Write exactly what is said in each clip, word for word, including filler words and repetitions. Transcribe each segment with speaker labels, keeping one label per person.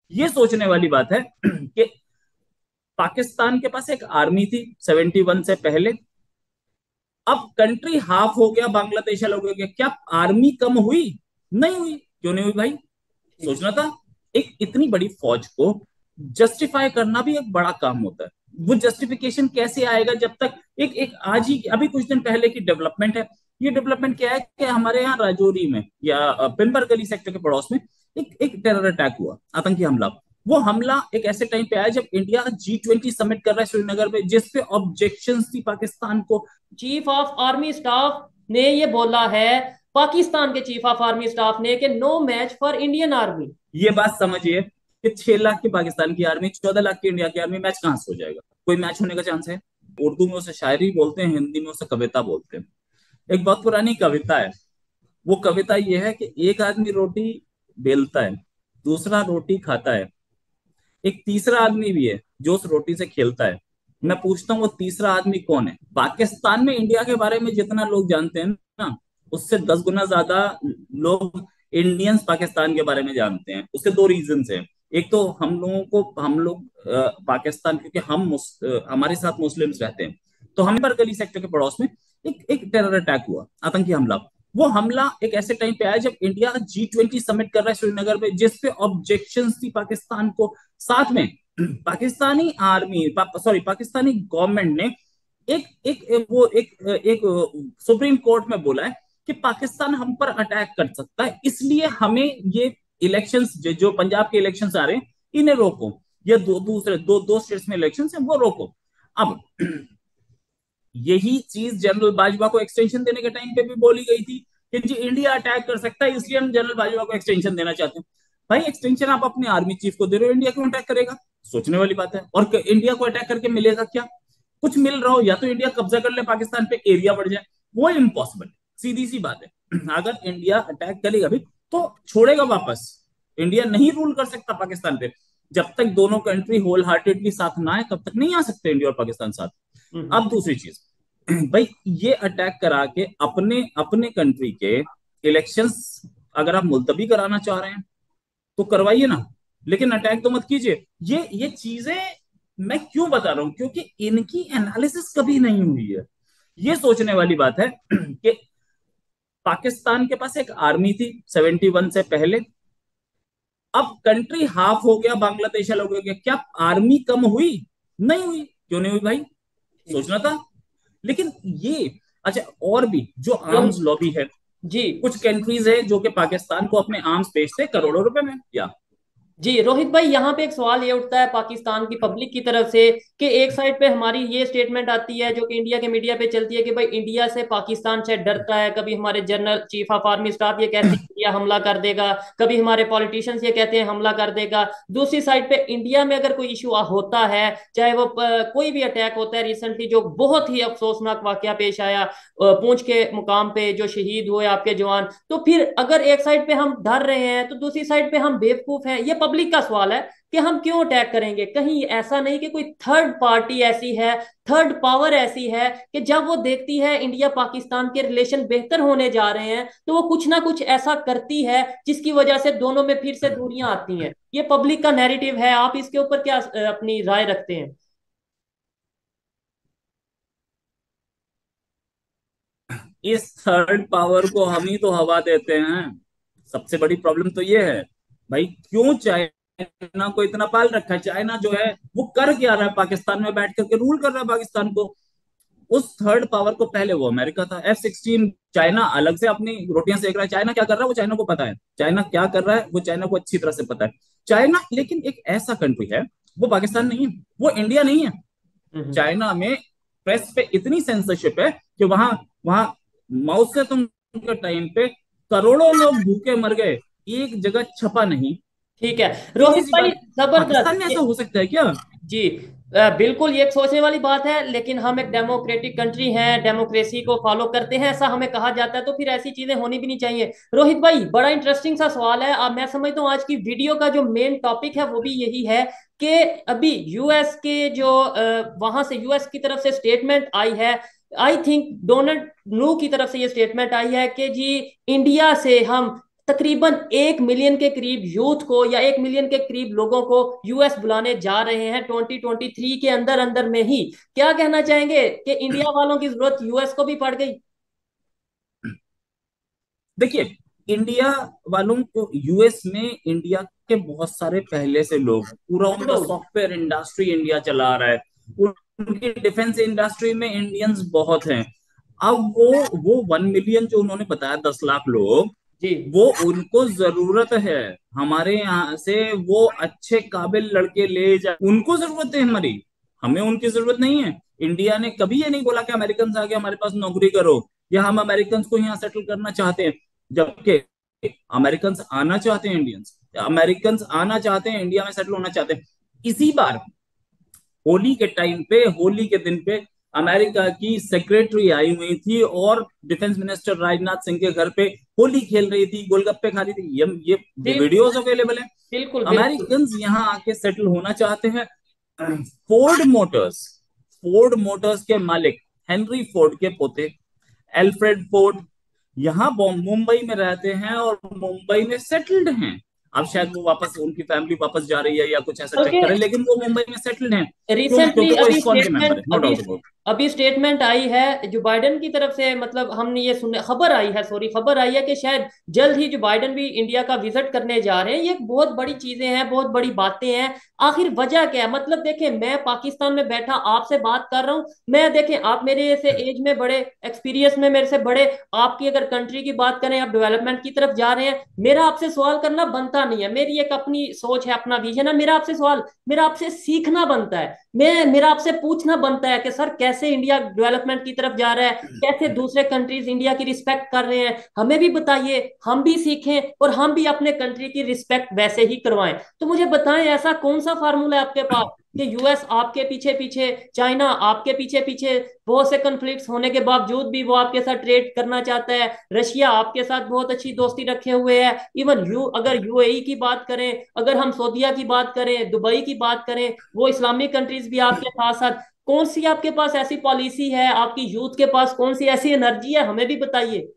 Speaker 1: ये सोचने वाली बात है कि पाकिस्तान के पास एक आर्मी थी सेवेंटी वन से पहले। अब कंट्री हाफ हो गया, बांग्लादेश अलग हो गया, क्या आर्मी कम हुई? नहीं हुई। क्यों नहीं हुई भाई?
Speaker 2: ठीक।
Speaker 1: सोचना था। एक इतनी बड़ी फौज को जस्टिफाई करना भी एक बड़ा काम होता है। वो जस्टिफिकेशन कैसे आएगा जब तक एक एक आज ही अभी कुछ दिन पहले की डेवलपमेंट है। ये डेवलपमेंट क्या है कि हमारे यहाँ राजौरी में या अ, पिंबर गली सेक्टर के पड़ोस में एक एक टेरर अटैक हुआ, आतंकी हमला। वो हमला एक ऐसे टाइम पे आया जब इंडिया जी ट्वेंटी समिट कर रहा है श्रीनगर में, जिसपे ऑब्जेक्शन थी पाकिस्तान को।
Speaker 2: चीफ ऑफ आर्मी स्टाफ ने ये बोला है, पाकिस्तान के चीफ ऑफ आर्मी स्टाफ ने, कि no match for Indian army.
Speaker 1: ये बात समझिए कि छह लाख की पाकिस्तान की आर्मी, चौदह लाख की इंडिया की आर्मी, मैच कहां से हो जाएगा? कोई मैच होने का चांस है? उर्दू में उसे शायरी बोलते हैं, हिंदी में उसे कविता बोलते हैं। एक बहुत पुरानी कविता है। वो कविता ये है कि एक आदमी रोटी बेलता है, दूसरा रोटी खाता है, एक तीसरा आदमी भी है जो उस रोटी से खेलता है। मैं पूछता हूँ वो तीसरा आदमी कौन है? पाकिस्तान में इंडिया के बारे में जितना लोग जानते हैं ना, उससे दस गुना ज्यादा लोग इंडियंस पाकिस्तान के बारे में जानते हैं। उसके दो रीजन हैं। एक तो हम लोगों को हम लोग अ, पाकिस्तान, क्योंकि हम मुस, अ, हमारे साथ मुस्लिम्स रहते हैं, तो हम पर गली सेक्टर के पड़ोस में एक एक टेरर अटैक हुआ, आतंकी हमला। वो हमला एक ऐसे टाइम पे आया जब इंडिया जी ट्वेंटी समिट कर रहा है श्रीनगर में, जिसपे ऑब्जेक्शन थी पाकिस्तान को। साथ में पाकिस्तानी आर्मी पा, सॉरी पाकिस्तानी गवर्नमेंट ने एक एक, एक वो एक एक सुप्रीम कोर्ट में बोला है कि पाकिस्तान हम पर अटैक कर सकता है, इसलिए हमें ये इलेक्शंस जो, जो पंजाब के इलेक्शंस आ रहे हैं इन्हें रोको। ये दो दूसरे दो दो स्टेट्स में इलेक्शंस हैं, वो रोको। अब यही चीज जनरल बाजवा को एक्सटेंशन देने के टाइम पे भी बोली गई थी कि जी इंडिया अटैक कर सकता है, इसलिए हम जनरल बाजवा को एक्सटेंशन देना चाहते हैं। भाई एक्सटेंशन आप अपने आर्मी चीफ को दे रहे हो, इंडिया क्यों अटैक करेगा? सोचने वाली बात है। और इंडिया को अटैक करके मिलेगा क्या? कुछ मिल रहा हो, या तो इंडिया कब्जा कर ले पाकिस्तान पे, एरिया बढ़ जाए, वो इम्पॉसिबल। सीधी सी बात है। अगर इंडिया अटैक करेगा भी तो छोड़ेगा वापस। इंडिया नहीं रूल कर सकता पाकिस्तान पे। जब तक दोनों कंट्री होल हार्टेडली साथ ना आए तब तक नहीं आ सकते इंडिया और पाकिस्तान साथ।
Speaker 2: हम्म।
Speaker 1: अब दूसरी चीज, भाई ये अटैक करा के अपने अपने कंट्री के इलेक्शंस अगर आप मुलतवी कराना चाह रहे हैं तो करवाइए ना, लेकिन अटैक तो मत कीजिए। ये ये चीजें मैं क्यों बता रहा हूं? क्योंकि इनकी एनालिसिस कभी नहीं हुई है। ये सोचने वाली बात है कि पाकिस्तान के पास एक आर्मी थी सेवेंटी वन से पहले। अब कंट्री हाफ हो गया, बांग्लादेश अलग हो गया, क्या आर्मी कम हुई? नहीं हुई। क्यों नहीं हुई भाई?
Speaker 2: ठीक।
Speaker 1: सोचना था। लेकिन ये, अच्छा, और भी जो
Speaker 2: रोहित
Speaker 1: आर्म्स लॉबी है,
Speaker 2: जी।
Speaker 1: कुछ कंट्रीज है जो कि पाकिस्तान को अपने आर्म्स बेचते हैं करोड़ों रुपए में, या
Speaker 2: जी रोहित भाई, यहाँ पे एक सवाल ये उठता है पाकिस्तान की पब्लिक की तरफ से, कि एक साइड पे हमारी ये स्टेटमेंट आती है जो कि इंडिया के मीडिया पे चलती है कि भाई इंडिया से पाकिस्तान से डरता है। कभी हमारे general chief of army staff ये कहते हैं इंडिया हमला कर देगा, कभी हमारे पॉलिटिशियंस ये कहते हैं हमला कर देगा। दूसरी साइड पे इंडिया में अगर कोई इशू होता है, चाहे वो अ, कोई भी अटैक होता है, रिसेंटली जो बहुत ही अफसोसनाक वाकया पेश आया, अ, पूंछ के मुकाम पे जो शहीद हुए आपके जवान, तो फिर अगर एक साइड पे हम डर रहे हैं तो दूसरी साइड पे हम बेवकूफ हैं। ये पब्लिक का सवाल है कि हम क्यों अटैक करेंगे। कहीं ऐसा नहीं कि कोई थर्ड पार्टी ऐसी है, थर्ड पावर ऐसी है, कि जब वो देखती है इंडिया पाकिस्तान के रिलेशन बेहतर होने जा रहे हैं तो वो कुछ ना कुछ ऐसा करती है जिसकी वजह से दोनों में फिर से दूरियां आती हैं। ये पब्लिक का नैरेटिव है। आप इसके ऊपर क्या अ, अपनी राय रखते हैं?
Speaker 1: इस थर्ड पावर को हम ही तो हवा देते हैं। सबसे बड़ी प्रॉब्लम तो ये है। भाई क्यों चाइना को इतना पाल रखा है? चाइना जो है वो कर क्या रहा है? पाकिस्तान में बैठ करके रूल कर रहा है पाकिस्तान को। उस थर्ड पावर को पहले वो अमेरिका था, एफ सिक्सटीन। चाइना अलग से अपनी रोटियां सेक रहा है। चाइना क्या कर रहा है वो चाइना को पता है। चाइना क्या कर रहा है वो चाइना को अच्छी तरह से पता है। चाइना लेकिन एक ऐसा कंट्री है, वो पाकिस्तान नहीं है, वो इंडिया नहीं है।
Speaker 2: हम्म।
Speaker 1: चाइना में प्रेस पे इतनी सेंसरशिप है कि वहां वहां माओ से तुम के टाइम पे करोड़ों लोग भूखे मर गए, एक जगह छपा नहीं।
Speaker 2: ठीक है
Speaker 1: सीधी
Speaker 2: रोहित
Speaker 1: सी
Speaker 2: भाई,
Speaker 1: बात।
Speaker 2: जबरदस्त
Speaker 1: पाकिस्तान में
Speaker 2: ये।
Speaker 1: ऐसा हो सकता है क्या?
Speaker 2: जी अ, बिल्कुल ये एक सोचने वाली बात है, लेकिन हम एक डेमोक्रेटिक कंट्री हैं, डेमोक्रेसी को फॉलो करते हैं, ऐसा हमें कहा जाता है, तो फिर ऐसी चीजें होनी भी नहीं चाहिए। रोहित भाई, बड़ा इंटरेस्टिंग सा सवाल है। अब मैं समझता हूँ आज की वीडियो का जो मेन टॉपिक है वो भी यही है कि अभी यूएस के जो वहां से यूएस की तरफ से स्टेटमेंट आई है, आई थिंक डोनाल्ड न्यू की तरफ से ये स्टेटमेंट आई है कि जी इंडिया से हम तकरीबन एक मिलियन के करीब यूथ को या एक मिलियन के करीब लोगों को यूएस बुलाने जा रहे हैं ट्वेंटी ट्वेंटी थ्री के अंदर अंदर में ही। क्या कहना चाहेंगे कि इंडिया वालों की जरूरत यूएस को भी पड़ गई?
Speaker 1: देखिए, इंडिया वालों को यूएस में इंडिया के बहुत सारे पहले से लोग हैं, पूरा उनका सॉफ्टवेयर इंडस्ट्री इंडिया चला रहा है, उनकी डिफेंस इंडस्ट्री में इंडियंस बहुत हैं। अब वो वो वन मिलियन जो उन्होंने बताया, दस लाख लोग,
Speaker 2: जी
Speaker 1: वो उनको जरूरत है हमारे यहाँ से, वो अच्छे काबिल लड़के ले जा, उनको जरूरत है हमारी, हमें उनकी जरूरत नहीं है। इंडिया ने कभी ये नहीं बोला कि अमेरिकन आके हमारे पास नौकरी करो, या हम अमेरिकन को यहाँ सेटल करना चाहते हैं, जबकि अमेरिकन आना चाहते हैं, इंडियंस अमेरिकन आना चाहते हैं, इंडिया में सेटल होना चाहते हैं। इसी बार होली के टाइम पे, होली के दिन पे अमेरिका की सेक्रेटरी आई हुई थी और डिफेंस मिनिस्टर राजनाथ सिंह के घर पे होली खेल रही थी, गोलगप्पे खा रही थी, ये ये
Speaker 2: बिल्कुल
Speaker 1: वीडियोस अवेलेबल है।
Speaker 2: बिल्कुल बिल्कुल।
Speaker 1: अमेरिकन यहाँ आके सेटल होना चाहते हैं। फोर्ड मोटर्स फोर्ड मोटर्स के मालिक हेनरी फोर्ड के पोते एल्फ्रेड फोर्ड यहाँ मुंबई में रहते हैं और मुंबई में सेटल्ड हैं। अब शायद वो वापस, उनकी फैमिली वापस जा रही है या कुछ ऐसा
Speaker 2: बल्कि
Speaker 1: चक्कर है, लेकिन वो मुंबई में सेटल्ड हैं। क्यों?
Speaker 2: रिसेंटली
Speaker 1: क्योंकि वो
Speaker 2: अभी
Speaker 1: इस्कॉन के मेंबर
Speaker 2: स्टेटमेंट
Speaker 1: है, नो
Speaker 2: अभी
Speaker 1: डाउट अबाउट।
Speaker 2: अभी स्टेटमेंट आई है जो बाइडेन की तरफ से, मतलब हमने ये सुने, खबर आई है, सॉरी खबर आई है कि शायद जल्द ही जो बाइडेन भी इंडिया का विजिट करने जा रहे हैं। ये बहुत बड़ी चीजें हैं, बहुत बड़ी बातें हैं। आखिर वजह क्या है? मतलब देखें, मैं पाकिस्तान में बैठा आपसे बात कर रहा हूँ, मैं देखें आप मेरे से एज में बड़े, एक्सपीरियंस में मेरे से बड़े, आपकी अगर कंट्री की बात करें, आप डेवलपमेंट की तरफ जा रहे हैं, मेरा आपसे सवाल करना बनता नहीं है। मेरी एक अपनी सोच है, अपना विजन है, मेरा आपसे सवाल, मेरा आपसे सीखना बनता है। मैं मेरा आपसे पूछना बनता है कि सर कैसे इंडिया डेवलपमेंट की तरफ जा रहा है, कैसे दूसरे कंट्रीज इंडिया की रिस्पेक्ट कर रहे हैं, हमें भी बताइए, हम भी सीखें और हम भी अपने कंट्री की रिस्पेक्ट वैसे ही करवाएं। तो मुझे बताएं, ऐसा कौन सा फार्मूला है आपके पास कि यूएस आपके पीछे पीछे, चाइना आपके पीछे पीछे, बहुत से कन्फ्लिक्ट्स होने के बावजूद भी वो आपके साथ ट्रेड करना चाहता है, रशिया आपके साथ बहुत अच्छी दोस्ती रखे हुए है, इवन यू अगर यूएई की बात करें, अगर हम सऊदीया की बात करें, दुबई की बात करें, वो इस्लामिक कंट्रीज भी आपके साथ साथ। कौन सी आपके पास ऐसी पॉलिसी है, आपकी यूथ के पास कौन सी ऐसी एनर्जी है, हमें भी बताइए।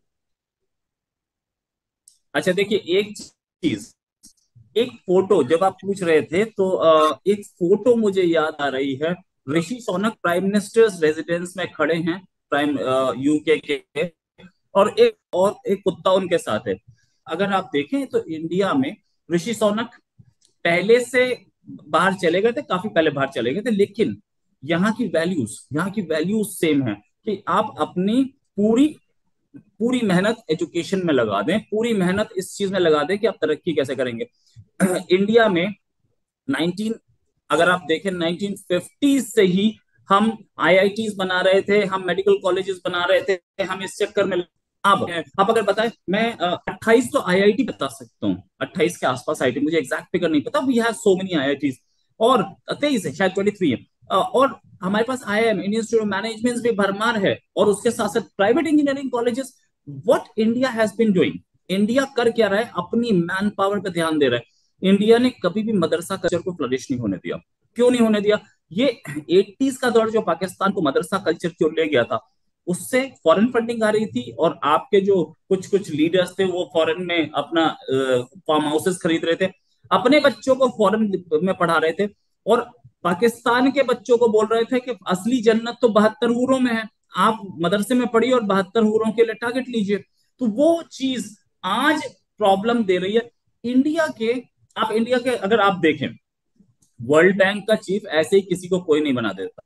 Speaker 1: अच्छा देखिए, एक चीज, एक फोटो जब आप पूछ रहे थे तो अ, एक फोटो मुझे याद आ रही है। Rishi Sunak prime minister's residence में खड़े हैं, प्राइम यूके के, और एक और एक कुत्ता उनके साथ है। अगर आप देखें तो इंडिया में ऋषि सोनक पहले से बाहर चले गए थे, काफी पहले बाहर चले गए थे, लेकिन यहाँ की वैल्यूज यहाँ की वैल्यूज सेम है कि आप अपनी पूरी पूरी मेहनत एजुकेशन में लगा दें, पूरी मेहनत इस चीज में लगा दें कि आप तरक्की कैसे करेंगे। इंडिया में नाइनटीन अगर आप देखें नाइनटीन फिफ्टी से ही हम आईआईटीज बना रहे थे, हम मेडिकल कॉलेजेस बना रहे थे, हम इस चक्कर में। अब आप अगर बताएं, मैं अट्ठाईस तो आईआईटी बता सकता हूँ, अट्ठाईस के आसपास आईआईटी, मुझे एग्जैक्ट फिगर नहीं पता, we have so many IITs. और तेईस है शायद, ट्वेंटी थ्री है। अ, और हमारे पास IIM, Indian institute of management भी भरमार है, और उसके साथ साथ private engineering colleges. What India has been doing, India कर क्या रहा है? अपनी मैन पावर पे ध्यान दे रहा है। इंडिया ने कभी भी मदरसा कल्चर को फ्लरिश नहीं होने दिया। क्यों नहीं होने दिया? ये एटीज का दौर जो पाकिस्तान को मदरसा कल्चर क्यों ले गया था, उससे फॉरेन फंडिंग आ रही थी, और आपके जो कुछ कुछ लीडर्स थे वो फॉरेन में अपना फार्म हाउसेस खरीद रहे थे, अपने बच्चों को फॉरेन में पढ़ा रहे थे, और पाकिस्तान के बच्चों को बोल रहे थे कि असली जन्नत तो बहत्तर हूरों में है, आप मदरसे में पढ़िए और बहत्तर हूरों के लिए टारगेट लीजिए। तो वो चीज आज प्रॉब्लम दे रही है इंडिया के। आप इंडिया के अगर आप देखें, वर्ल्ड बैंक का चीफ ऐसे ही किसी को कोई नहीं बना देता,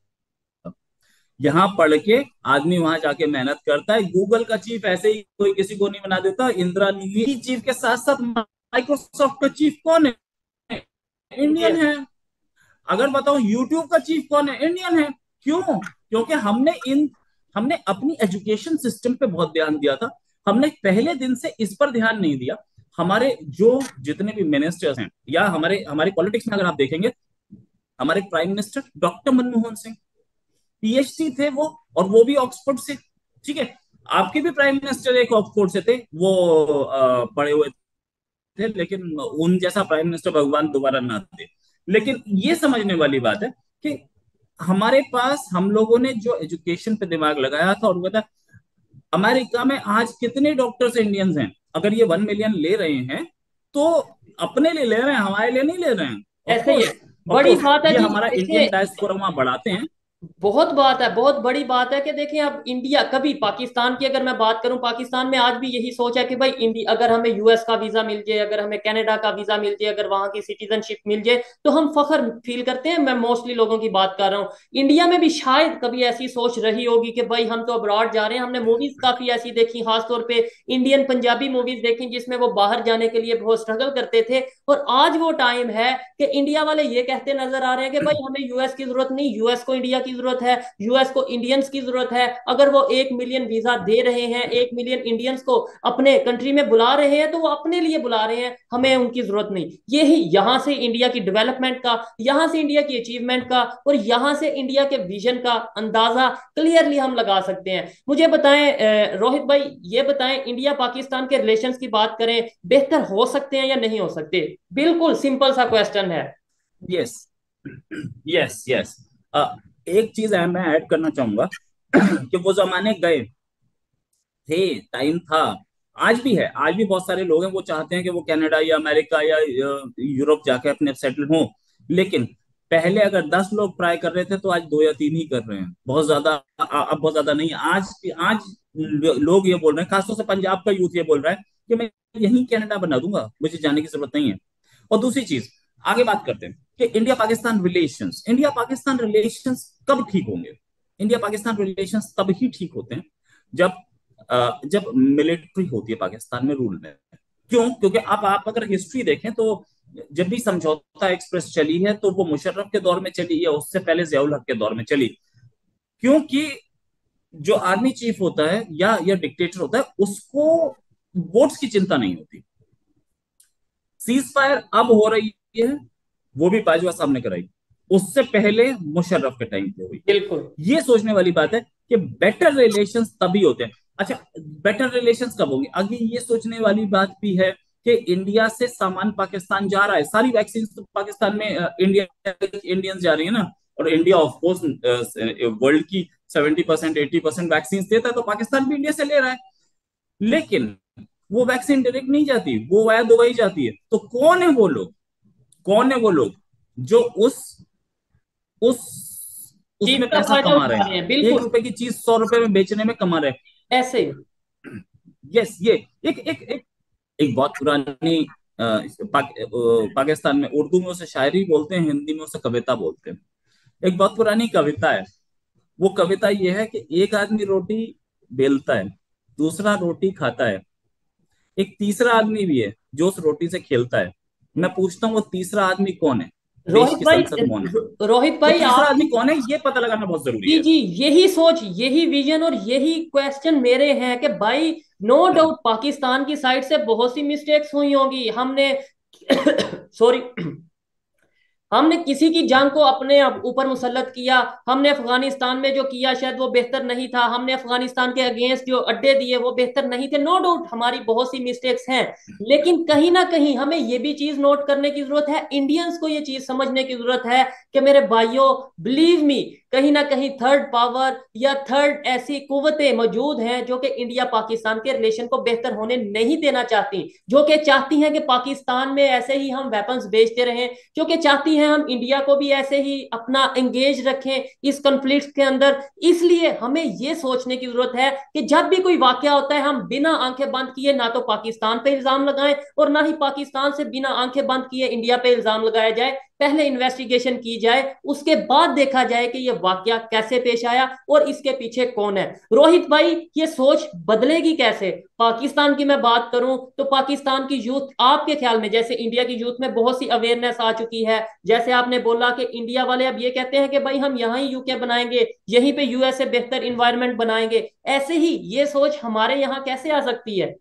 Speaker 1: यहाँ पढ़ के आदमी वहां जाके मेहनत करता है। गूगल का चीफ ऐसे ही कोई किसी को नहीं बना देता। इंदिरा न्यूयी चीफ के साथ साथ माइक्रोसॉफ्ट का चीफ कौन है? Indian
Speaker 2: Indian.
Speaker 1: है। अगर बताओ यूट्यूब का चीफ कौन है? इंडियन है। क्यों? क्योंकि हमने इन हमने अपनी एजुकेशन सिस्टम पे बहुत ध्यान दिया था, हमने पहले दिन से इस पर ध्यान नहीं दिया। हमारे जो जितने भी मिनिस्टर्स हैं, या हमारे हमारे पॉलिटिक्स में अगर आप देखेंगे, हमारे prime minister doctor Manmohan Singh, PhD थे वो, और वो भी ऑक्सफोर्ड से। ठीक है, आपके भी प्राइम मिनिस्टर एक ऑक्सफोर्ड से थे, वो अ, पढ़े हुए थे, लेकिन उन जैसा प्राइम मिनिस्टर भगवान दोबारा ना दे। लेकिन ये समझने वाली बात है कि हमारे पास हम लोगों ने जो एजुकेशन पे दिमाग लगाया था, और वो था अमेरिका में आज कितने डॉक्टर्स इंडियंस हैं? अगर ये वन मिलियन ले रहे हैं तो अपने लिए ले रहे हैं, हमारे लिए नहीं ले रहे हैं। ऑफ
Speaker 2: ऐसे ही है।
Speaker 1: कोर्स, ऑफ
Speaker 2: बड़ी
Speaker 1: कोर्स
Speaker 2: बात है
Speaker 1: ये
Speaker 2: जी,
Speaker 1: हमारा
Speaker 2: देखिए
Speaker 1: इंडियन डायस्पोरा वहां बढ़ाते हैं।
Speaker 2: बहुत बात है, बहुत बड़ी बात है कि देखें अब इंडिया कभी पाकिस्तान की अगर मैं बात करूं, पाकिस्तान में आज भी यही सोच है कि भाई इंडिया अगर हमें यूएस का वीजा मिल जाए, अगर हमें कनाडा का वीजा मिल जाए, अगर वहां की सिटीजनशिप मिल जाए तो हम फख्र फील करते हैं। मैं मोस्टली लोगों की बात कर रहा हूँ। इंडिया में भी शायद कभी ऐसी सोच रही होगी कि भाई हम तो अब्रॉड जा रहे हैं। हमने मूवीज काफी ऐसी देखी, खासतौर पे इंडियन पंजाबी मूवीज देखी जिसमें वो बाहर जाने के लिए बहुत स्ट्रगल करते थे। और आज वो टाइम है कि इंडिया वाले ये कहते नजर आ रहे हैं कि भाई हमें यूएस की जरूरत नहीं, यूएस को इंडिया की जरूरत है, यूएस को इंडियंस की जरूरत है। अगर वो एक मिलियन वीजा दे रहे हैं, एक मिलियन इंडियंस को अपने कंट्री में बुला रहे हैं, तो वो अपने लिए बुला रहे हैं, हमें उनकी जरूरत नहीं। यही यहां से इंडिया की डेवलपमेंट का, यहां से इंडिया की अचीवमेंट का और यहां से इंडिया के विजन का अंदाजा क्लियरली हम लगा सकते हैं। मुझे बताएं रोहित भाई, ये बताएं इंडिया पाकिस्तान के रिलेशंस की बात करें, बेहतर हो सकते हैं या नहीं हो सकते? बिल्कुल सिंपल सा क्वेश्चन है।
Speaker 1: Yes, yes, yes. एक चीज है मैं ऐड करना चाहूंगा कि वो जमाने गए थे, टाइम था। आज भी है, आज भी बहुत सारे लोग हैं वो चाहते हैं कि वो कनाडा या अमेरिका या अ, यूरोप जाके अपने सेटल हों। लेकिन पहले अगर दस लोग ट्राई कर रहे थे तो आज दो या तीन ही कर रहे हैं, बहुत ज्यादा अ- अब बहुत ज्यादा नहीं। आज आज लो- लोग ये बोल रहे हैं, खासतौर से पंजाब का यूथ ये बोल रहा है कि मैं यहीं कनाडा बना दूंगा, मुझे जाने की जरूरत नहीं है। और दूसरी चीज, आगे बात करते हैं कि India Pakistan relations, India Pakistan relations कब ठीक होंगे? इंडिया पाकिस्तान रिलेशंस तब ही ठीक होते हैं जब अ, जब मिलिट्री होती है पाकिस्तान में रूल में। क्यों? क्योंकि आप आप अगर हिस्ट्री देखें तो जब भी समझौता एक्सप्रेस चली है तो वो मुशर्रफ के दौर में चली है, उससे पहले जियाउल हक के दौर में चली। क्योंकि जो आर्मी चीफ होता है या या डिक्टेटर होता है उसको वोट्स की चिंता नहीं होती। सीज फायर अब हो रही है, वो भी बाजवा साहब ने कराई, उससे पहले मुशर्रफ के टाइम पे हुई।
Speaker 2: बिल्कुल।
Speaker 1: ये सोचने वाली बात है कि बेटर रिलेशंस तभी होते हैं। अच्छा, बेटर रिलेशंस कब होंगे? आगे ये सोचने वाली बात भी है कि इंडिया से सामान पाकिस्तान जा रहा है, सारी वैक्सीन तो पाकिस्तान में अ, इंडिया इंडियंस जा रही है ना। और इंडिया ऑफ कोर्स वर्ल्ड की seventy percent eighty percent vaccine देता है, तो पाकिस्तान भी इंडिया से ले रहा है। लेकिन वो वैक्सीन डायरेक्ट नहीं जाती, वो वाया दुबई जाती है। तो कौन है वो लोग, कौन है वो लोग जो उस उस
Speaker 2: चीज
Speaker 1: उसमें
Speaker 2: का
Speaker 1: पैसा
Speaker 2: फायदा
Speaker 1: कमा रहे
Speaker 2: उठा
Speaker 1: हैं?
Speaker 2: रहे हैं,
Speaker 1: एक
Speaker 2: बिल्कुल।
Speaker 1: रुपए की चीज सौ रुपए में बेचने में कमा रहे
Speaker 2: ऐसे ही।
Speaker 1: हैं। यस, ये एक एक एक एक बहुत पुरानी अ, पाक, अ, पाकिस्तान में उर्दू में उसे शायरी बोलते हैं, हिंदी में उसे कविता बोलते हैं। एक बहुत पुरानी कविता है। वो कविता ये है कि एक आदमी रोटी बेलता है, दूसरा रोटी खाता है, एक तीसरा आदमी भी है जो उस रोटी से खेलता है। मैं पूछता हूँ वो तीसरा आदमी कौन है? देश
Speaker 2: रोहित
Speaker 1: की
Speaker 2: भाई,
Speaker 1: संसद मौन है।
Speaker 2: रो- रोहित
Speaker 1: वो
Speaker 2: भाई
Speaker 1: तीसरा आदमी
Speaker 2: आपकी,
Speaker 1: कौन है ये पता लगाना बहुत जरूरी
Speaker 2: जी
Speaker 1: है।
Speaker 2: जी, यही सोच, यही विजन और यही क्वेश्चन मेरे हैं कि भाई नो डाउट पाकिस्तान की साइड से बहुत सी मिस्टेक्स हुई होंगी। हमने सॉरी, हमने किसी की जंग को अपने ऊपर मुसल्लत किया, हमने अफगानिस्तान में जो किया शायद वो बेहतर नहीं था, हमने अफगानिस्तान के अगेंस्ट जो अड्डे दिए वो बेहतर नहीं थे। नो डाउट हमारी बहुत सी मिस्टेक्स हैं। लेकिन कहीं ना कहीं हमें ये भी चीज नोट करने की जरूरत है, इंडियंस को ये चीज समझने की जरूरत है कि मेरे भाइयों, बिलीव मी, कहीं ना कहीं थर्ड पावर या थर्ड ऐसी कुवतें मौजूद हैं जो कि इंडिया पाकिस्तान के रिलेशन को बेहतर होने नहीं देना चाहती, जो कि चाहती हैं कि पाकिस्तान में ऐसे ही हम वेपन्स बेचते रहें, क्योंकि चाहती हैं हम इंडिया को भी ऐसे ही अपना एंगेज रखें इस कॉन्फ्लिक्ट के अंदर। इसलिए हमें यह सोचने की जरूरत है कि जब भी कोई वाकया होता है हम बिना आंखें बंद किए ना तो पाकिस्तान पे इल्जाम लगाएं और ना ही पाकिस्तान से बिना आंखें बंद किए इंडिया पे इल्जाम लगाया जाए। पहले इन्वेस्टिगेशन की जाए, उसके बाद देखा जाए कि यह वाकया कैसे पेश आया और इसके पीछे कौन है। रोहित भाई, ये सोच बदलेगी कैसे? पाकिस्तान की मैं बात करूं तो पाकिस्तान की यूथ आपके ख्याल में, जैसे इंडिया की यूथ में बहुत सी अवेयरनेस आ चुकी है, जैसे आपने बोला कि इंडिया वाले अब ये कहते हैं कि भाई हम यहाँ ही यूके बनाएंगे, यहीं पे यूएस से बेहतर इन्वायरमेंट बनाएंगे, ऐसे ही ये सोच हमारे यहाँ कैसे आ सकती है?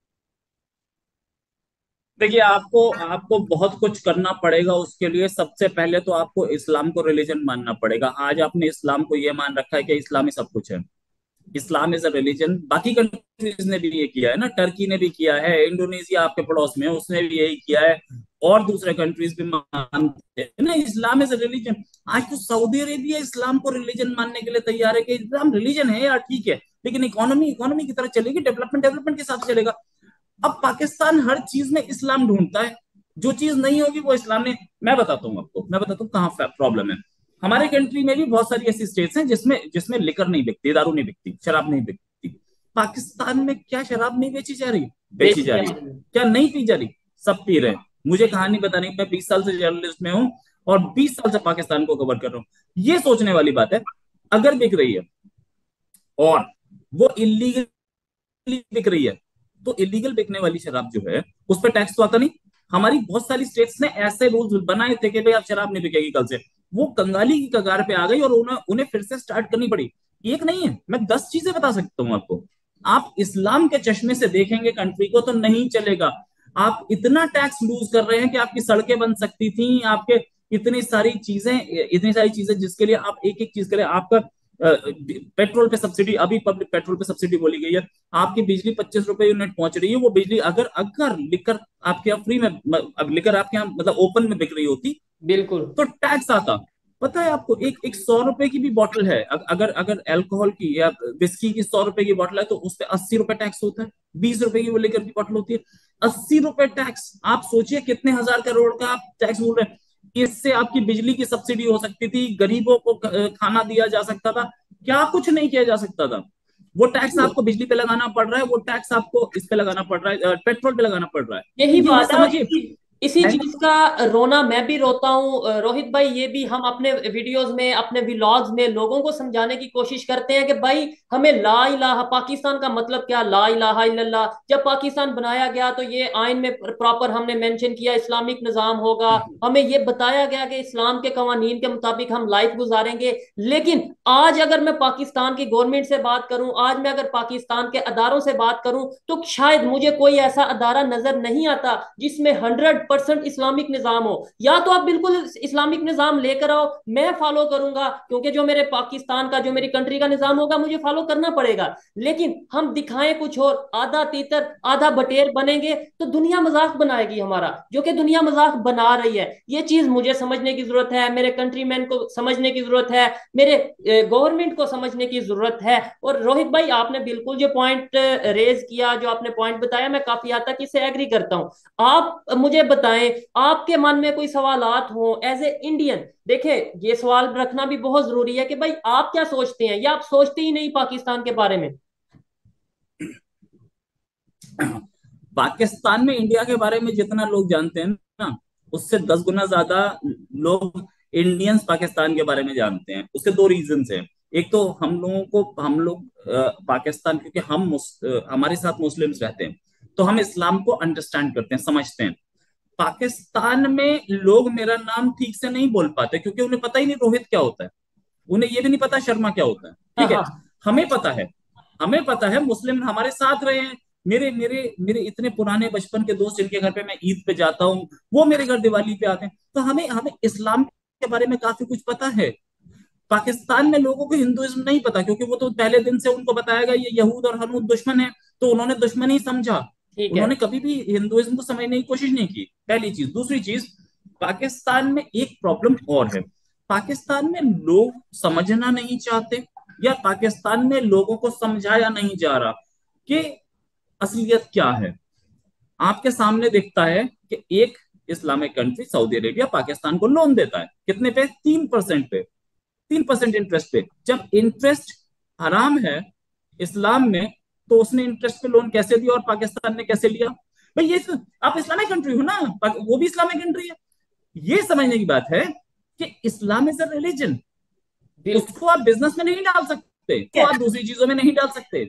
Speaker 1: देखिए, आपको आपको बहुत कुछ करना पड़ेगा उसके लिए। सबसे पहले तो आपको इस्लाम को रिलीजन मानना पड़ेगा। आज आपने इस्लाम को ये मान रखा है कि इस्लाम ही सब कुछ है, इस्लाम इज अ रिलीजन। बाकी कंट्रीज ने भी ये किया है ना, टर्की ने भी किया है, इंडोनेशिया आपके पड़ोस में है उसने भी यही किया है, और दूसरे कंट्रीज भी मानते हैं ना इस्लाम इज अ रिलीजन। आज तो सऊदी अरेबिया इस्लाम को रिलीजन मानने के लिए तैयार है कि इस्लाम रिलीजन है यार, ठीक है, लेकिन इकोनॉमी इकोनॉमी की तरह चलेगी, डेवलपमेंट डेवलपमेंट के साथ चलेगा। अब पाकिस्तान हर चीज में इस्लाम ढूंढता है, जो चीज नहीं होगी वो इस्लाम ने। मैं बताता हूँ आपको, मैं बताता हूँ कहाँ प्रॉब्लम है। हमारे कंट्री में भी बहुत सारी ऐसी स्टेट्स हैं जिसमें जिसमें लिकर नहीं बिकती, दारू नहीं बिकती, शराब नहीं बिकती। पाकिस्तान में क्या शराब नहीं बेची जा रही? बेची
Speaker 2: बेची
Speaker 1: जा
Speaker 2: जा
Speaker 1: रही है।
Speaker 2: रही है।
Speaker 1: क्या नहीं पी जा रही? सब पी रहे हैं। मुझे कहानी बतानी, मैं बीस साल से जर्नलिस्ट में हूँ और बीस साल से पाकिस्तान को कवर कर रहा हूँ। ये सोचने वाली बात है, अगर बिक रही है और वो इलीगली बिक रही है, तो इलीगल बिकने वाली शराब जो है उस पर टैक्स तो आता नहीं। हमारी बहुत सारी स्टेट्स ने ऐसे रूल्स बनाए थे कि भाई अब शराब नहीं बिकेगी कल से। वो कंगाली की कगार पे आ गई और उन्हें उन्हें फिर से स्टार्ट करनी पड़ी। एक नहीं है, मैं दस चीजें बता सकता हूँ आपको। आप इस्लाम के चश्मे से देखेंगे कंट्री को तो नहीं चलेगा। आप इतना टैक्स लूज कर रहे हैं कि आपकी सड़कें बन सकती थी, आपके इतनी सारी चीजें, इतनी सारी चीजें जिसके लिए आप एक एक चीज करें। आपका पेट्रोल पे सब्सिडी, अभी पब्लिक पेट्रोल पे सब्सिडी बोली गई है। आपकी बिजली पच्चीस रुपए यूनिट पहुंच रही है। वो बिजली अगर अगर लिकर आपके यहाँ फ्री में, अब लिकर आपके यहाँ मतलब ओपन में बिक रही होती
Speaker 2: बिल्कुल।
Speaker 1: तो टैक्स आता। पता है आपको, एक एक सौ रुपए की भी बॉटल है, अगर अगर अल्कोहल की या विस्की की सौ रुपए की बॉटल है तो उस पर अस्सी रुपए टैक्स होता है। बीस रुपए की वो लेकर की बॉटल होती है, अस्सी रुपए टैक्स। आप सोचिए कितने हजार करोड़ का आप टैक्स बोल रहे हैं। इससे आपकी बिजली की सब्सिडी हो सकती थी, गरीबों को खाना दिया जा सकता था, क्या कुछ नहीं किया जा सकता था। वो टैक्स आपको बिजली पे लगाना पड़ रहा है, वो टैक्स आपको इस पे लगाना पड़ रहा है, पेट्रोल पे लगाना पड़ रहा है। तो
Speaker 2: यही
Speaker 1: ये ये
Speaker 2: बात है, और
Speaker 1: समझिए।
Speaker 2: इसी इसी चीज का रोना मैं भी रोता हूँ। अ, रोहित भाई, ये भी हम अपने वीडियोस में, अपने व्लॉग्स में लोगों को समझाने की कोशिश करते हैं कि भाई हमें ला इलाहा, पाकिस्तान का मतलब क्या, ला इलाहा इल्लल्लाह। जब पाकिस्तान बनाया गया तो ये आइन में प्रॉपर हमने मेंशन किया इस्लामिक निज़ाम होगा, हमें ये बताया गया कि इस्लाम के कवानीन के मुताबिक हम लाइफ गुजारेंगे। लेकिन आज अगर मैं पाकिस्तान की गवर्नमेंट से बात करूं, आज मैं अगर पाकिस्तान के अदारों से बात करूं, तो शायद मुझे कोई ऐसा अदारा नजर नहीं आता जिसमें हंड्रेड परसेंट इस्लामिक निज़ाम हो। या तो आप बिल्कुल इस्लामिक निज़ाम लेकर आओ, मैं फॉलो करूंगा, क्योंकि जो मेरे पाकिस्तान का, जो मेरी कंट्री का निज़ाम होगा मुझे फॉलो करना पड़ेगा। लेकिन हम दिखाएं कुछ और, आधा तीतर आधा बटेर बनेंगे, तो दुनिया मजाक बनाएगी हमारा, जो कि दुनिया मजाक बना रही है। ये चीज मुझे समझने की जरूरत है, मेरे कंट्रीमैन को समझने की जरूरत है, मेरे गवर्नमेंट को समझने की जरूरत है। और रोहित भाई, आपने बिल्कुल जो पॉइंट रेज किया, जो आपने पॉइंट बताया, मैं काफी हद तक इससे एग्री करता हूँ। आप मुझे बताएं, आपके मन में कोई सवालात हो एज ए इंडियन। देखें, ये सवाल रखना भी बहुत जरूरी है कि भाई आप क्या सोचते हैं, या आप सोचते ही नहीं पाकिस्तान के बारे में।
Speaker 1: पाकिस्तान में इंडिया के बारे में जितना लोग जानते हैं ना, उससे दस गुना ज्यादा लोग इंडियंस पाकिस्तान के बारे में जानते हैं। उसके दो रीजन हैं। एक तो हम लोगों को, हम लोग अ, पाकिस्तान, क्योंकि हम मुस, अ, हमारे साथ मुस्लिम्स रहते हैं, तो हम इस्लाम को अंडरस्टैंड करते हैं, समझते हैं। पाकिस्तान में लोग मेरा नाम ठीक से नहीं बोल पाते क्योंकि उन्हें पता ही नहीं रोहित क्या होता है। उन्हें ये भी नहीं पता शर्मा क्या होता है।
Speaker 2: हाँ
Speaker 1: ठीक है।
Speaker 2: हाँ।
Speaker 1: हमें पता है, हमें पता है, मुस्लिम हमारे साथ रहे हैं। मेरे मेरे मेरे इतने पुराने बचपन के दोस्त जिनके घर पे मैं ईद पे जाता हूँ, वो मेरे घर दिवाली पे आते हैं। तो हमें हमें इस्लाम के बारे में काफी कुछ पता है। पाकिस्तान में लोगों को हिंदुइज्म नहीं पता क्योंकि वो तो पहले दिन से उनको बताया गया ये यहूद और हनूद दुश्मन है, तो उन्होंने दुश्मन ही समझा।
Speaker 2: ठीक है।
Speaker 1: उन्होंने कभी भी हिंदुइज्म को समझने की कोशिश नहीं की, पहली चीज। दूसरी चीज, पाकिस्तान में एक प्रॉब्लम और है। पाकिस्तान में लोग समझना नहीं चाहते, या पाकिस्तान में लोगों को समझाया नहीं जा रहा कि असलियत क्या है। आपके सामने दिखता है कि एक Islamic country Saudi Arabia Pakistan को लोन देता है, कितने पे? तीन परसेंट पे। तीन परसेंट इंटरेस्ट पे। जब इंटरेस्ट हराम है इस्लाम में, तो उसने इंटरेस्ट पे लोन कैसे दिया और पाकिस्तान ने कैसे लिया? भाई ये तो, आप इस्लामिक कंट्री हो ना, वो भी इस्लामिक कंट्री है। ये समझने की बात है कि इस्लाम इज अ रिलीजन।
Speaker 2: बिल्कुल।
Speaker 1: उसको आप बिजनेस में नहीं डाल सकते, तो आप दूसरी चीजों में नहीं डाल सकते।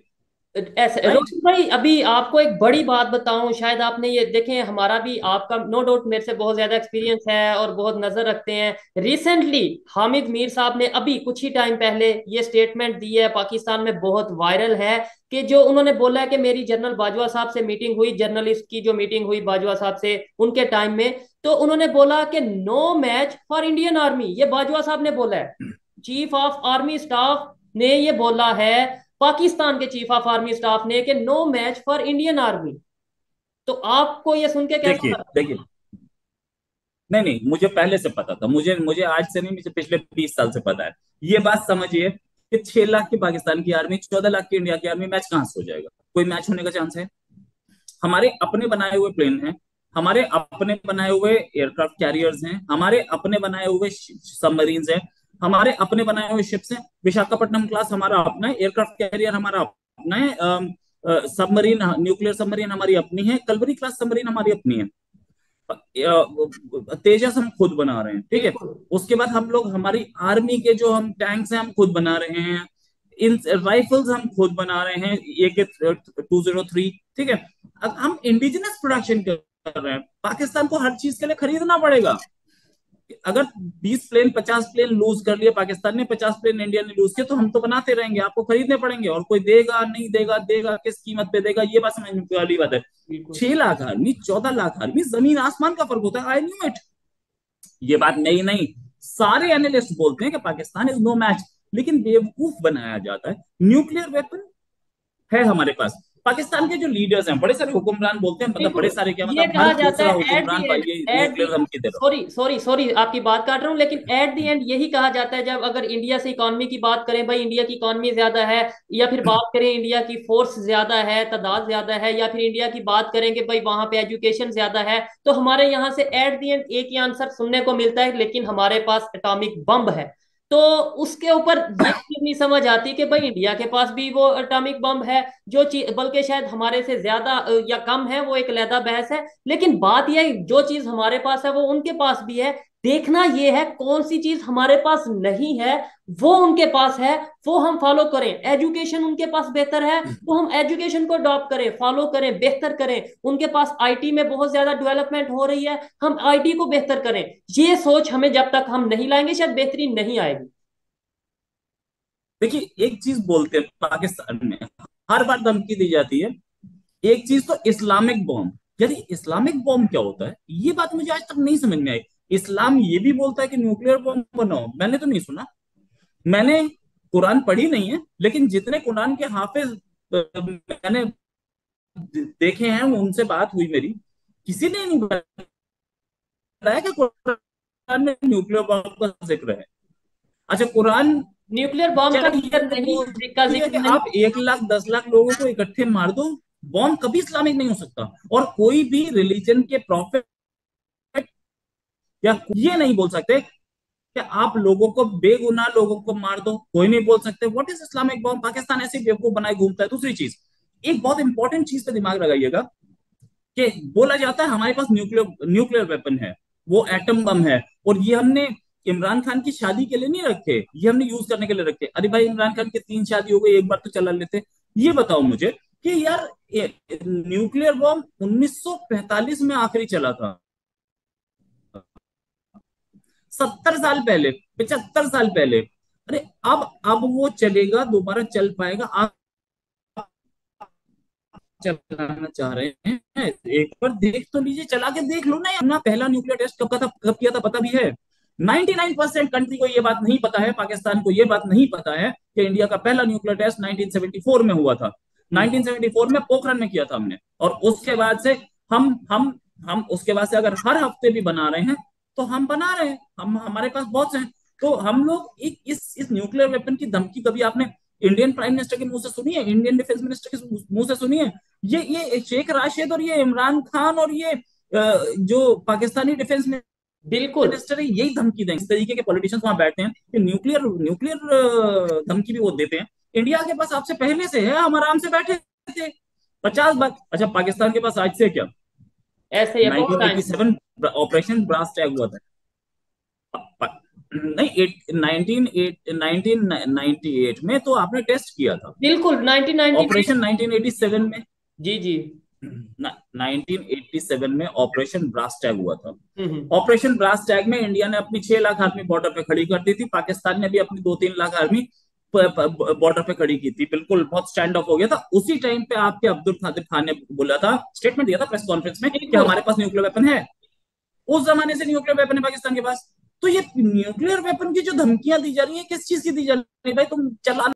Speaker 2: ऐसे
Speaker 1: राइट।
Speaker 2: रोहित भाई, अभी आपको एक बड़ी बात बताऊं, शायद आपने ये देखें, हमारा भी आपका नो डाउट मेरे से बहुत ज्यादा एक्सपीरियंस है और बहुत नजर रखते हैं। रिसेंटली हामिद मीर साहब ने अभी कुछ ही टाइम पहले ये स्टेटमेंट दी है, पाकिस्तान में बहुत वायरल है, कि जो उन्होंने बोला है कि मेरी जनरल बाजवा साहब से मीटिंग हुई, जर्नलिस्ट की जो मीटिंग हुई बाजवा साहब से उनके टाइम में, तो उन्होंने बोला कि no match for Indian army. ये बाजवा साहब ने बोला है, चीफ ऑफ आर्मी स्टाफ ने ये बोला है, पाकिस्तान के चीफ ऑफ आर्मी स्टाफ ने, कि no match for Indian army. तो आपको ये सुन के कैसा
Speaker 1: देखिए
Speaker 2: लगा?
Speaker 1: देखिए, नहीं नहीं, मुझे पहले से पता था। मुझे मुझे आज से नहीं, मुझे पिछले बीस साल से पता है। ये बात समझिए कि छह लाख की पाकिस्तान की आर्मी, चौदह लाख की इंडिया की आर्मी, मैच कहां से हो जाएगा? कोई मैच होने का चांस है? हमारे अपने बनाए हुए प्लेन हैं, हमारे अपने बनाए हुए एयरक्राफ्ट कैरियर्स हैं, हमारे अपने बनाए हुए सबमरीन्स हैं, हमारे अपने बनाए हुए शिप्स हैं। विशाखापट्टनम क्लास हमारा अपना है, एयरक्राफ्ट कैरियर हमारा अपना है, सबमरीन न्यूक्लियर सबमरीन हमारी अपनी है, कलवरी क्लास सबमरीन हमारी अपनी है, तेजस हम खुद बना रहे हैं, ठीक है।
Speaker 2: बिल्कुल
Speaker 1: उसके बाद हम लोग हमारी आर्मी के जो हम टैंक्स हैं हम खुद बना रहे हैं, इन राइफल्स हम खुद बना रहे हैं, ए के टू जीरो थ्री, ठीक है। अब हम इंडिजिनस प्रोडक्शन कर रहे हैं, पाकिस्तान को हर चीज के लिए खरीदना पड़ेगा। अगर बीस प्लेन पचास प्लेन लूज कर लिए पाकिस्तान ने, पचास प्लेन इंडिया ने लूज किए, तो हम तो बनाते रहेंगे, आपको खरीदने पड़ेंगे, और कोई देगा नहीं देगा, देगा किस कीमत पे देगा, ये बात समझ में वाली बात है।
Speaker 2: बिल्कुल।
Speaker 1: छह लाख आर्मी, चौदह लाख आर्मी, जमीन आसमान का फर्क होता है, आई न्यू इट। ये बात नई नहीं, सारे एनालिस्ट बोलते हैं कि पाकिस्तान इज नो मैच, लेकिन बेवकूफ बनाया जाता है। न्यूक्लियर वेपन है हमारे पास। पाकिस्तान के जो लीडर्स हैं, बड़े सारे हुक्मरान बोलते हैं, मतलब
Speaker 2: बिल्कुल,
Speaker 1: बड़े सारे क्या,
Speaker 2: ये
Speaker 1: मतलब हर
Speaker 2: कहा जाता
Speaker 1: दूसरा
Speaker 2: है एट दी
Speaker 1: हुक्मरान
Speaker 2: एंड,
Speaker 1: भाई ये
Speaker 2: एट दी
Speaker 1: न्यूक्लियर धमकी दे रहा
Speaker 2: सॉरी सॉरी सॉरी आपकी बात काट रहा हूँ, लेकिन एट दी एंड यही कहा जाता है, जब अगर इंडिया से इकोनॉमी की बात करें, भाई इंडिया की इकोनॉमी ज्यादा है, या फिर बात करें इंडिया की फोर्स ज्यादा है, तादाद ज्यादा है, या फिर इंडिया की बात करें कि भाई वहां पे एजुकेशन ज्यादा है, तो हमारे यहाँ से एट दी एंड एक ही आंसर सुनने को मिलता है, लेकिन हमारे पास एटॉमिक बम है। तो उसके ऊपर ये चीज नहीं समझ आती कि भाई इंडिया के पास भी वो एटॉमिक बम है, जो चीज बल्कि शायद हमारे से ज्यादा अ, या कम है, वो एक अलहदा बहस है। लेकिन बात यह है, जो चीज हमारे पास है वो उनके पास भी है। देखना यह है कौन सी चीज हमारे पास नहीं है, वो उनके पास है, वो हम फॉलो करें। एजुकेशन उनके पास बेहतर है, तो हम एजुकेशन को अडॉप्ट करें, फॉलो करें, बेहतर करें। उनके पास आईटी में बहुत ज्यादा डेवलपमेंट हो रही है, हम आईटी को बेहतर करें। ये सोच हमें जब तक हम नहीं लाएंगे, शायद बेहतरी नहीं आएगी।
Speaker 1: देखिए एक चीज बोलते हैं पाकिस्तान में, हर बार धमकी दी जाती है, एक चीज तो इस्लामिक बॉम्ब। यार ये इस्लामिक बॉम्ब क्या होता है, ये बात मुझे आज तक नहीं समझ में आई। इस्लाम ये भी बोलता है कि न्यूक्लियर बॉम्ब बनाओ, मैंने तो नहीं सुना। मैंने कुरान पढ़ी नहीं है, लेकिन जितने कुरान के हाफिज अ, मैंने देखे हैं, उनसे बात हुई मेरी, किसी ने नहीं बताया कि कुरान में न्यूक्लियर बॉम्ब का जिक्र है। अच्छा कुरान,
Speaker 2: न्यूक्लियर बॉम्ब का
Speaker 1: चलो ये
Speaker 2: जिक्र
Speaker 1: तो
Speaker 2: नहीं, का
Speaker 1: बोलती है
Speaker 2: जिक्र
Speaker 1: कि
Speaker 2: नहीं।
Speaker 1: आप एक लाख दस लाख लोगों को इकट्ठे मार दो, बॉम्ब कभी इस्लामिक नहीं हो सकता। और कोई भी रिलीजन के प्रॉफिट या ये नहीं बोल सकते कि आप लोगों को, बेगुनाह लोगों को मार दो, कोई नहीं बोल सकते। What is Islamic bomb? Pakistan ऐसे बेवकूफ बनाए घूमता है। दूसरी चीज, एक बहुत इंपॉर्टेंट चीज पे दिमाग लगाइएगा, कि बोला जाता है हमारे पास न्यूक्लियर न्यूक्लियर वेपन है, वो एटम बम है, और ये हमने इमरान खान की शादी के लिए नहीं रखे, ये हमने यूज करने के लिए रखे। अरे भाई इमरान खान की तीन शादी हो गई, एक बार तो चला लेते। ये बताओ मुझे कि यार न्यूक्लियर बॉम्ब उन्नीस सौ पैंतालीस में आखिरी चला था, सत्तर साल पहले, पचहत्तर साल पहले। अरे अब अब वो चलेगा, दोबारा चल पाएगा? आप चलाना चाह रहे हैं, एक बार देख तो लीजिए, चला के देख लो ना। अपना पहला न्यूक्लियर टेस्ट कब का था, कब किया था पता भी है? निन्यानवे परसेंट कंट्री को ये बात नहीं पता है, पाकिस्तान को ये बात नहीं पता है कि इंडिया का पहला nuclear test nineteen seventy four में हुआ था।
Speaker 2: हम्म।
Speaker 1: नाइनटीन सेवेंटी फोर में पोखरण में किया था हमने। और उसके बाद से हम हम हम उसके बाद से अगर हर हफ्ते भी बना रहे हैं, तो हम बना रहे हैं, हम हमारे पास बहुत से हैं। तो हम लोग एक इस इस न्यूक्लियर वेपन की धमकी कभी आपने इंडियन प्राइम मिनिस्टर के मुंह से सुनी है, इंडियन डिफेंस मिनिस्टर के मुंह से सुनी है? ये ये शेख राशिद और ये इमरान खान और ये अ, जो पाकिस्तानी डिफेंस
Speaker 2: बिल्कुल।
Speaker 1: मिनिस्टर है, यही धमकी देंगे। इस तरीके के पॉलिटिशियंस वहां बैठते हैं कि न्यूक्लियर न्यूक्लियर धमकी भी वो देते हैं। इंडिया के पास आपसे पहले से है, हम आराम से बैठे थे पचास बार। अच्छा पाकिस्तान के पास आज से क्या,
Speaker 2: ऐसे ही है, बहुत टाइम से।
Speaker 1: Nineteen eighty seven operation brass tag हुआ था। नहीं eight, nineteen eight, nineteen ninety eight में तो आपने टेस्ट किया था,
Speaker 2: बिल्कुल nineteen ninety eight.
Speaker 1: Operation nineteen eighty seven में।
Speaker 2: जी जी।
Speaker 1: नाइनटीन एटी सेवन में ऑपरेशन ब्रास टैग हुआ था।
Speaker 2: Hmm hmm.
Speaker 1: Operation brass tag में इंडिया ने अपनी छह लाख आर्मी बॉर्डर पे खड़ी कर दी थी, पाकिस्तान ने भी अपनी दो तीन लाख आर्मी बॉर्डर पे खड़ी की थी, बिल्कुल बहुत स्टैंड ऑफ हो गया था। उसी टाइम पे आपके अब्दुल कादिर खान ने बोला था, स्टेटमेंट दिया था प्रेस कॉन्फ्रेंस में, कि
Speaker 2: बिल्कुल।
Speaker 1: हमारे पास न्यूक्लियर वेपन है। उस जमाने से न्यूक्लियर वेपन है पाकिस्तान के पास। तो ये न्यूक्लियर वेपन की जो धमकियां दी जा रही है, किस चीज की दी जा रही है भाई? तुम चला